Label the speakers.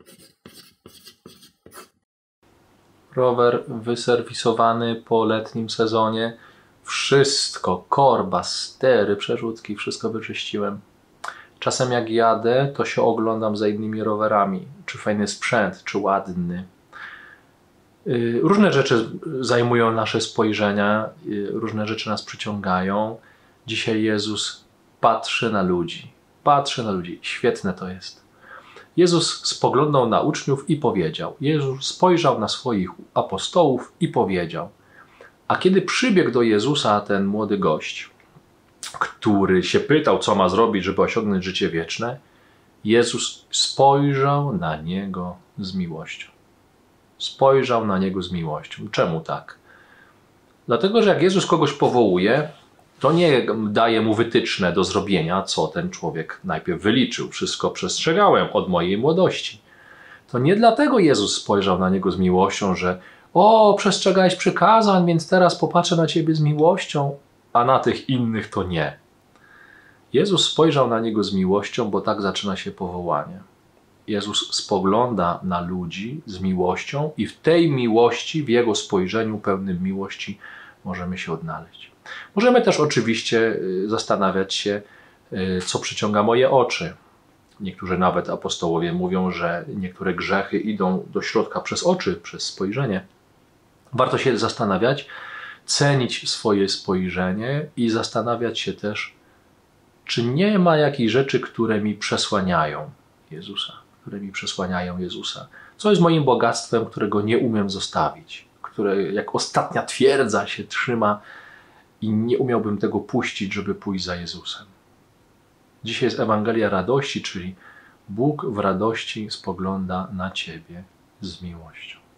Speaker 1: Rower wyserwisowany po letnim sezonie. Wszystko, korba, stery, przerzutki, wszystko wyczyściłem. Czasem jak jadę, to się oglądam za innymi rowerami. Czy fajny sprzęt, czy ładny. Różne rzeczy zajmują nasze spojrzenia, różne rzeczy nas przyciągają. Dzisiaj Jezus patrzy na ludzi. Patrzy na ludzi. Świetne to jest. Jezus spoglądał na uczniów i powiedział. Jezus spojrzał na swoich apostołów i powiedział. A kiedy przybiegł do Jezusa ten młody gość, który się pytał, co ma zrobić, żeby osiągnąć życie wieczne, Jezus spojrzał na niego z miłością. Spojrzał na niego z miłością. Czemu tak? Dlatego, że jak Jezus kogoś powołuje, to nie daje mu wytyczne do zrobienia, co ten człowiek najpierw wyliczył. Wszystko przestrzegałem od mojej młodości. To nie dlatego Jezus spojrzał na niego z miłością, że przestrzegałeś przykazań, więc teraz popatrzę na ciebie z miłością, a na tych innych to nie. Jezus spojrzał na niego z miłością, bo tak zaczyna się powołanie. Jezus spogląda na ludzi z miłością i w tej miłości, w Jego spojrzeniu pełnym miłości możemy się odnaleźć. Możemy też oczywiście zastanawiać się, co przyciąga moje oczy. Niektórzy nawet apostołowie mówią, że niektóre grzechy idą do środka przez oczy, przez spojrzenie. Warto się zastanawiać, cenić swoje spojrzenie i zastanawiać się też, czy nie ma jakichś rzeczy, które mi przesłaniają Jezusa. Co jest moim bogactwem, którego nie umiem zostawić, które jak ostatnia twierdza się trzyma i nie umiałbym tego puścić, żeby pójść za Jezusem. Dzisiaj jest Ewangelia radości, czyli Bóg w radości spogląda na ciebie z miłością.